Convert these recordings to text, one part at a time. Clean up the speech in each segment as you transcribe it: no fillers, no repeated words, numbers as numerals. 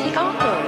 PR.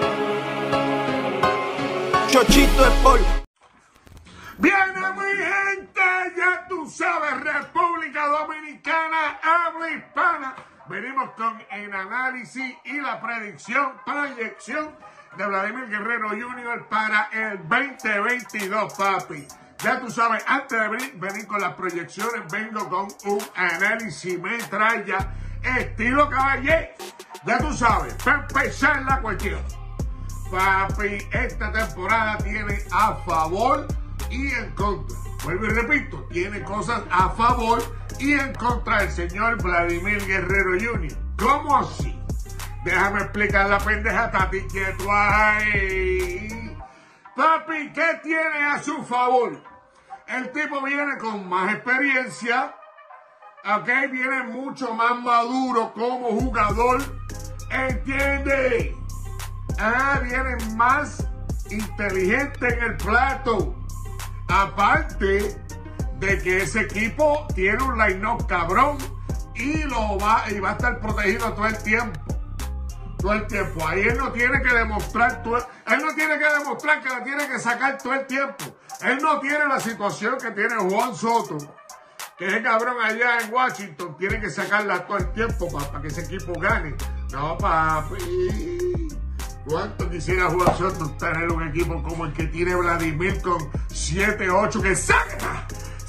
Chochito es por... Viene mi gente, ya tú sabes, República Dominicana, habla hispana. Venimos con el análisis y la proyección de Vladimir Guerrero Jr. para el 2022, papi. Ya tú sabes, antes de venir con las proyecciones, vengo con un análisis metralla, estilo caballero. Ya tú sabes, para empezar la cuestión. Papi, esta temporada tiene a favor y en contra. Vuelvo y repito, tiene cosas a favor y en contra del señor Vladimir Guerrero Jr. ¿Cómo así? Déjame explicar la pendeja, Tati, que tú hay. Papi, ¿qué tiene a su favor? El tipo viene con más experiencia, ¿ok? Viene mucho más maduro como jugador, ¿entiendes? Viene más inteligente en el plato. Aparte de que ese equipo tiene un line-up cabrón y va a estar protegido todo el tiempo. Todo el tiempo. Ahí él no tiene que demostrar, él no tiene que demostrar que la tiene que sacar todo el tiempo. Él no tiene la situación que tiene Juan Soto, que ese cabrón allá en Washington tiene que sacarla todo el tiempo para que ese equipo gane. No, papi. ¿Cuánto quisiera Juan Soto tener un equipo como el que tiene Vladimir con 7-8 que saca?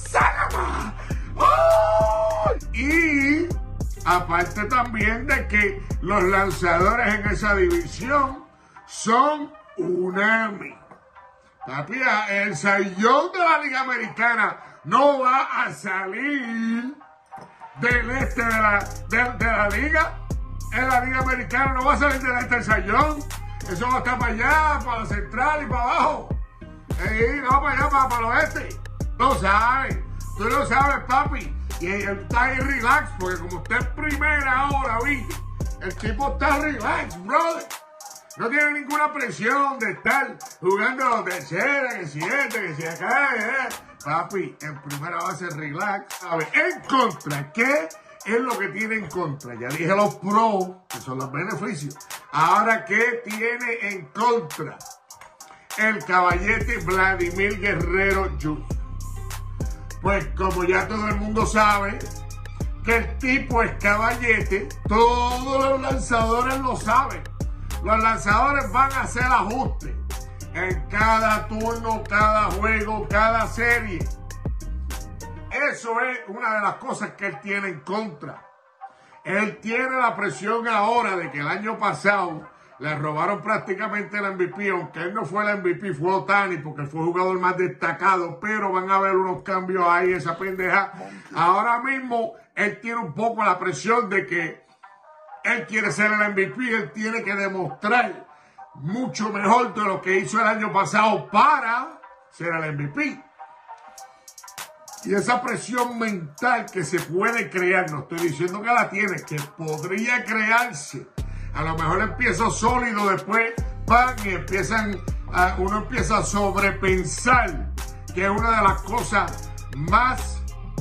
¡Oh! Y aparte también de que los lanzadores en esa división son unánime. Papi, el sayón de la Liga Americana no va a salir del este de la liga. En la Liga Americana no va a salir del este del sayón. Eso va a estar para allá, para la central y para abajo. No, para allá, para el oeste. Lo sabes. Tú lo sabes, papi. Y él está ahí relax, porque como usted es primera ahora, ¿viste? El tipo está relax, brother. No tiene ninguna presión de estar jugando tercera, que si que si acá, Papi, en primera base relax. A ver, en contra, ¿qué es lo que tiene en contra? Ya dije los pros, que son los beneficios. Ahora, ¿qué tiene en contra? El caballete Vladimir Guerrero Jr. Pues como ya todo el mundo sabe que el tipo es caballete, todos los lanzadores lo saben. Los lanzadores van a hacer ajustes en cada turno, cada juego, cada serie. Eso es una de las cosas que él tiene en contra. Él tiene la presión ahora de que el año pasado le robaron prácticamente el MVP, aunque él no fue el MVP, fue Ohtani, porque fue el jugador más destacado, pero van a haber unos cambios ahí, esa pendeja. Ahora mismo, él tiene un poco la presión de que él quiere ser el MVP, él tiene que demostrar mucho mejor de lo que hizo el año pasado para ser el MVP. Y esa presión mental que se puede crear, no estoy diciendo que la tiene, que podría crearse. A lo mejor empieza sólido, después van y uno empieza a sobrepensar, que es una de las cosas más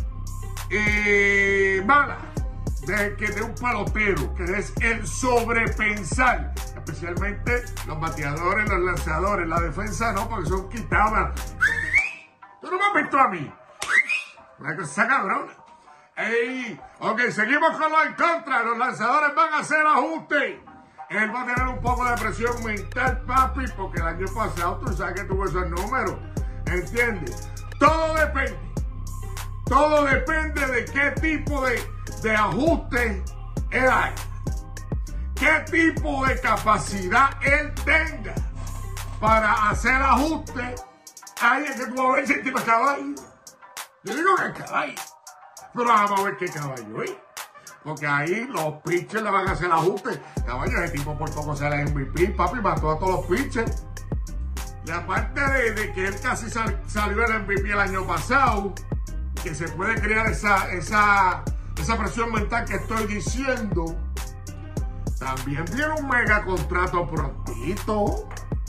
malas de un pelotero, que es el sobrepensar. Especialmente los bateadores, los lanzadores, la defensa no, porque son quitadas. Tú no me has visto a mí. Una cosa cabrona. Ok, seguimos con lo en contra. Los lanzadores van a hacer ajustes. Él va a tener un poco de presión mental, papi, porque el año pasado tú sabes que tuvo esos números. ¿Entiendes? Todo depende. Todo depende de qué tipo de ajuste él haga. Qué tipo de capacidad él tenga para hacer ajustes. Ahí es que tú vas a ver si el tipo es caballo. Yo digo que es caballo. Pero vamos a ver qué caballo es. Porque ahí los pitchers le van a hacer ajustes. Caballo, ese tipo por poco será el MVP, papi, mató a todos los pitchers. Y aparte de que él casi salió el MVP el año pasado, que se puede crear esa presión mental que estoy diciendo, también viene un mega contrato prontito.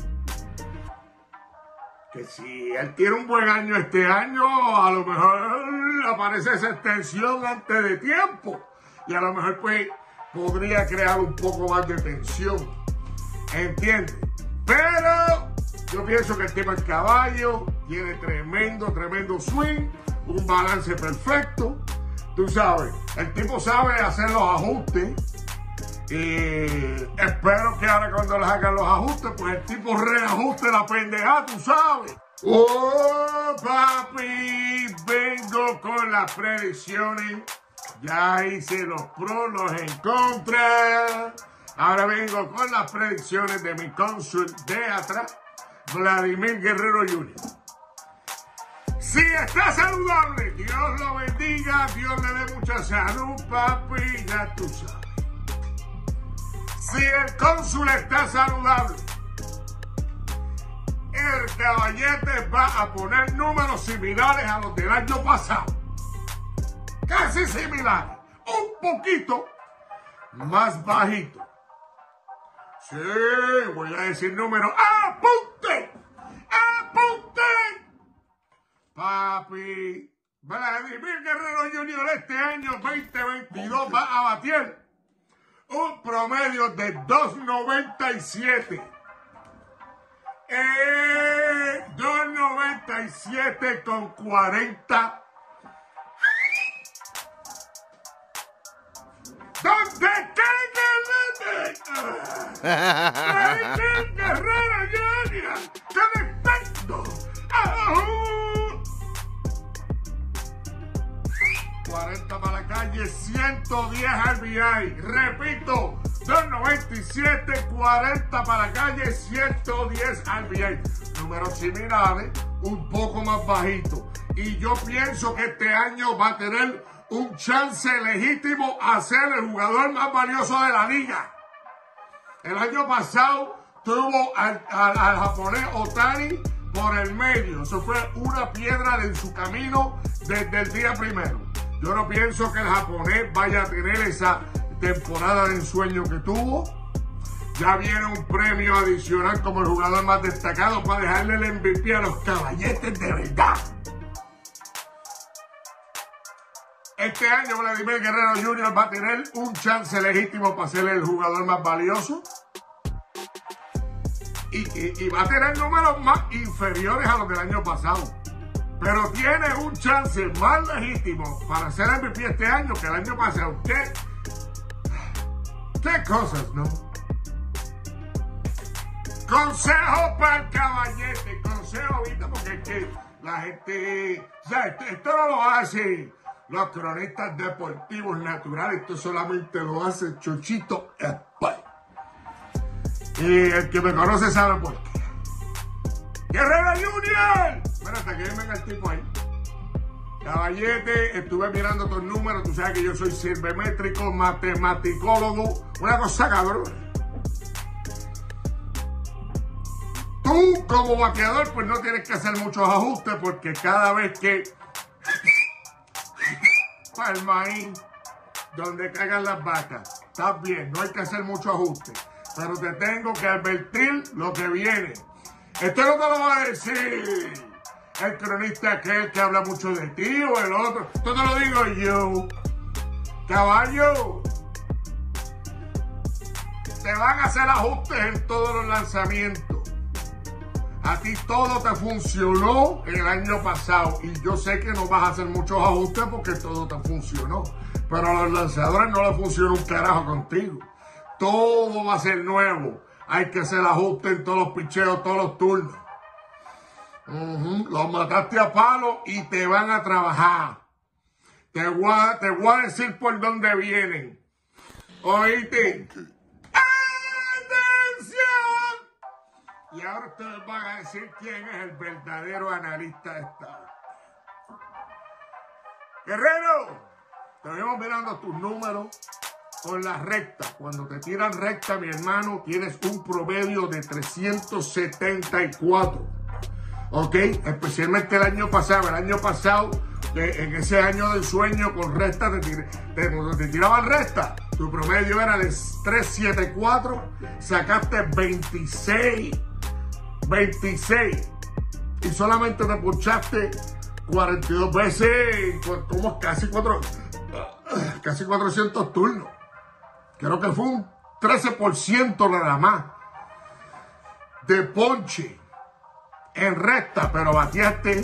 Que si él tiene un buen año este año, a lo mejor aparece esa extensión antes de tiempo. Y a lo mejor pues podría crear un poco más de tensión. ¿Entiendes? Pero yo pienso que el tipo es caballo, tiene tremendo swing, un balance perfecto. Tú sabes, el tipo sabe hacer los ajustes. Y espero que ahora cuando les hagan los ajustes, pues el tipo reajuste la pendeja, tú sabes. ¡Oh, papi! Vengo con las predicciones. Ya hice los pros, los en contra. Ahora vengo con las predicciones de mi cónsul de atrás, Vladimir Guerrero Jr. Si está saludable, Dios lo bendiga, Dios le dé mucha salud, papi, ya tú sabes. Si el cónsul está saludable, el caballete va a poner números similares a los del año pasado. Casi similares. Un poquito más bajito. Sí, voy a decir números. ¡Apunte! ¡Apunte! Papi, Vladimir Guerrero Jr. este año 2022 va a batir un promedio de 2.97. 2.97 con 40. ¿Dónde queda el Guerrero Jr.? ¡Conectando! 40 para la calle, 110 RBI. Repito, 2.97, 40 para la calle, 110 RBI. Números similares, un poco más bajito. Y yo pienso que este año va a tener un chance legítimo a ser el jugador más valioso de la liga. El año pasado tuvo al japonés Ohtani por el medio. Eso fue una piedra en su camino desde el día primero. Yo no pienso que el japonés vaya a tener esa temporada de ensueño que tuvo. Ya viene un premio adicional como el jugador más destacado para dejarle el MVP a los caballetes de verdad. Este año Vladimir Guerrero Jr. va a tener un chance legítimo para ser el jugador más valioso. Y va a tener números más inferiores a los del año pasado. Pero tiene un chance más legítimo para ser MVP este año que el año pasado. ¿Qué cosas, no? Consejo para el caballete. Consejo ahorita, porque es que la gente... O sea, esto no lo hacen los cronistas deportivos naturales. Esto solamente lo hace Chochito Sport. Y el que me conoce sabe por qué. ¡Guerrero Jr.! Espérate, que venga el tipo ahí. Caballete, estuve mirando tus números. Tú sabes que yo soy silvemétrico, matematicólogo. Una cosa cabrón. Tú, como bateador, pues no tienes que hacer muchos ajustes porque cada vez que para el maíz, donde caigan las vacas, estás bien, no hay que hacer mucho ajuste. Pero te tengo que advertir lo que viene. Esto no te lo va a decir el cronista aquel que habla mucho de ti o el otro. Esto te lo digo yo. Caballo, te van a hacer ajustes en todos los lanzamientos. A ti todo te funcionó el año pasado y yo sé que no vas a hacer muchos ajustes porque todo te funcionó. Pero a los lanzadores no les funciona un carajo contigo. Todo va a ser nuevo. Hay que hacer ajustes en todos los picheos, todos los turnos. Los mataste a palo y te van a trabajar. Te voy a decir por dónde vienen. ¿Oíste? Y ahora ustedes van a decir quién es el verdadero analista de estado. Guerrero, te vemos mirando tus números con la recta. Cuando te tiran recta, mi hermano, tienes un promedio de 374. ¿Ok? Especialmente el año pasado. El año pasado, en ese año del sueño con recta, cuando te tiraban recta, tu promedio era de 374. Sacaste 26. Y solamente te ponchaste 42 veces, como casi 400 turnos. Creo que fue un 13% nada más. de ponche en recta, pero bateaste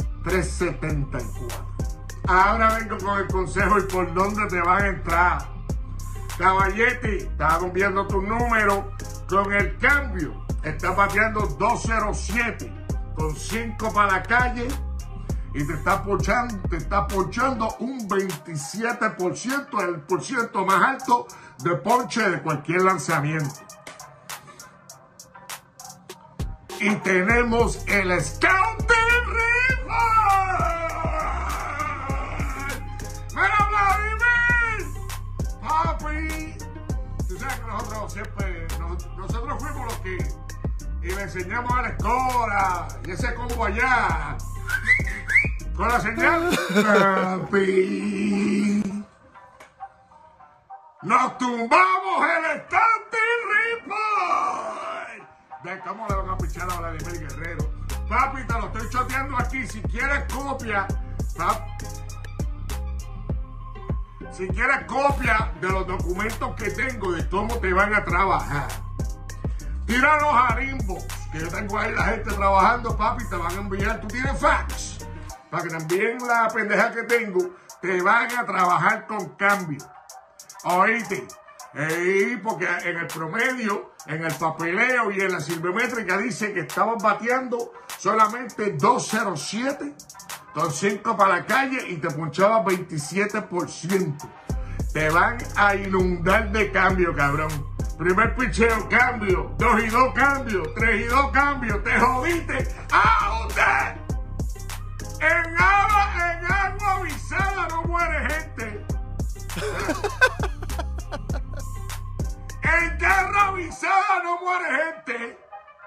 374. Ahora vengo con el consejo y por dónde te van a entrar. Caballete, estás viendo tu número con el cambio. Estás bateando 207 con 5 para la calle y te está ponchando un 27%, el por ciento más alto de ponche de cualquier lanzamiento. Y tenemos el Scout Report. ¡Mira, Vladimir! Papi, tú sabes que nosotros siempre, nosotros fuimos los que y le enseñamos a la escola y ese combo allá con la señal. Papi, nos tumbamos el Starting Report de cómo le van a pichar a Vladimir Guerrero. Papi, te lo estoy choteando aquí. Si quieres copia, si quieres copia de los documentos que tengo de cómo te van a trabajar, tira los arimbos, que yo tengo ahí la gente trabajando, papi, te van a enviar. Tú tienes fax, para que también la pendeja que tengo, te van a trabajar con cambio. Oíste, porque en el promedio, en el papeleo y en la silvemétrica dice que estabas bateando solamente 207 con 5 para la calle y te ponchabas 27%. Te van a inundar de cambio, cabrón. Primer picheo, cambio. 2 y 2, cambio. 3 y 2, cambio. Te jodiste. ¡Out! En agua avisada no muere gente. En guerra avisada no muere gente.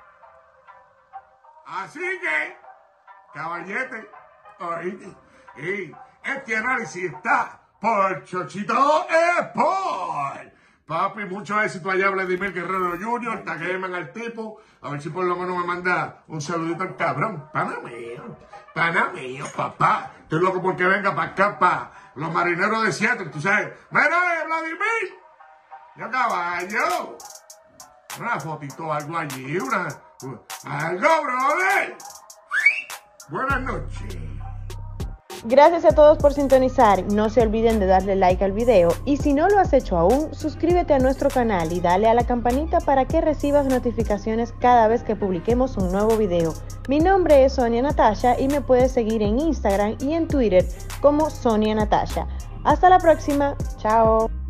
Así que, caballete, oíste, y este análisis está por Chochito Sport. Papi, mucho éxito allá, Vladimir Guerrero Jr. Tagueman al tipo. A ver si por lo menos me manda un saludito al cabrón. Pana mío, papá. Estoy loco porque venga para acá, para los marineros de Seattle. Tú sabes, mira, Vladimir. Yo, caballo. Una fotito, algo allí, algo, brother. Buenas noches. Gracias a todos por sintonizar. No se olviden de darle like al video y si no lo has hecho aún, suscríbete a nuestro canal y dale a la campanita para que recibas notificaciones cada vez que publiquemos un nuevo video. Mi nombre es Sonia Natasha y me puedes seguir en Instagram y en Twitter como Sonia Natasha. Hasta la próxima. Chao.